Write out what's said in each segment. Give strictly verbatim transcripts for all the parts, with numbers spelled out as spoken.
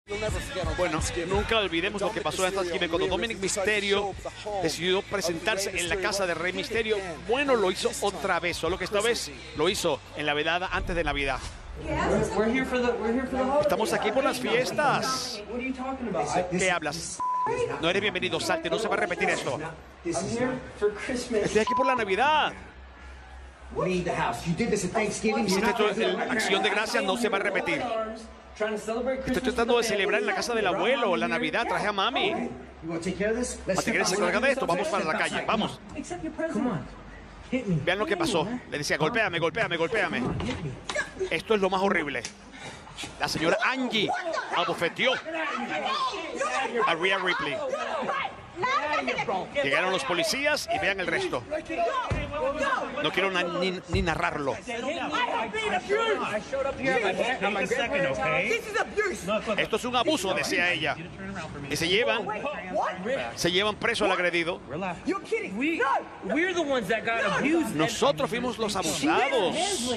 Bueno, nunca olvidemos lo que pasó en Thanksgiving cuando Dominic Mysterio decidió presentarse en la casa de Rey Mysterio. Bueno, lo hizo otra vez, solo que esta vez lo hizo en la velada antes de Navidad. Estamos aquí por las fiestas. ¿Qué hablas? No eres bienvenido, salte, no se va a repetir esto. Estoy aquí por la Navidad. Hiciste esto en acción de gracias, no se va a repetir. Estoy tratando de celebrar en la casa del abuelo la Navidad. Traje a mami. ¿Te quieres encargar de esto? Vamos para la calle, vamos. Vean lo que pasó. Le decía, golpéame, golpéame, golpéame. Esto es lo más horrible. La señora Angie abofeteó a Rhea Ripley. Llegaron los policías y vean el resto. No quiero na ni, ni narrarlo. Esto es un abuso, decía ella. Y se llevan, se llevan preso al agredido. Nosotros fuimos los abusados.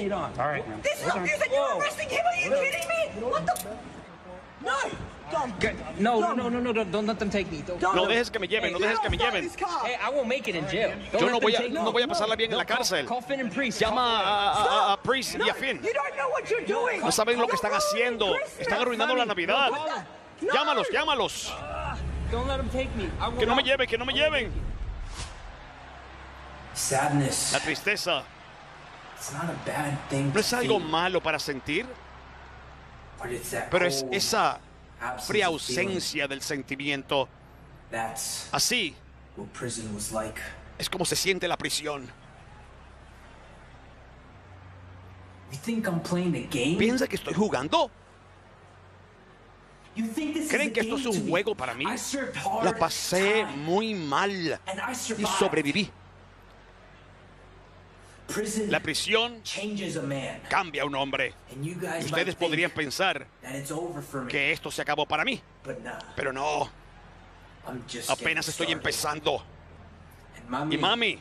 No, no, no, no, don't, don't let them take me. Don't, no dejes que me lleven, no dejes que me lleven. Hey, I won't make it in jail. Yo no voy a, no voy a pasarla bien en la cárcel. Llama a, a, a Priest y a Finn. No saben lo que están haciendo. Están arruinando la Navidad. Llámalos, llámalos. Que no me lleven, que no me lleven. La tristeza no es algo malo para sentir, pero es esa fría ausencia del sentimiento. Así es como se siente la prisión. ¿Piensa que estoy jugando? ¿Creen que esto es un juego para mí? La pasé muy mal y sobreviví. La prisión cambia a un hombre. Y ustedes podrían pensar que esto se acabó para mí. Pero no. Apenas estoy empezando. Y mami,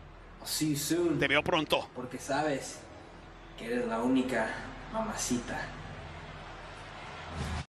te veo pronto. Porque sabes que eres la única mamacita